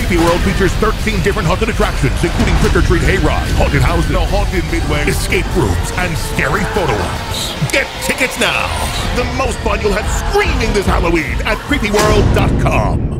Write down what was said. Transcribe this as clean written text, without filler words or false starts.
Creepyworld features 13 different haunted attractions, including trick-or-treat hayride, haunted houses, a haunted midway, escape rooms, and scary photo ops. Get tickets now! The most fun you'll have screaming this Halloween at creepyworld.com.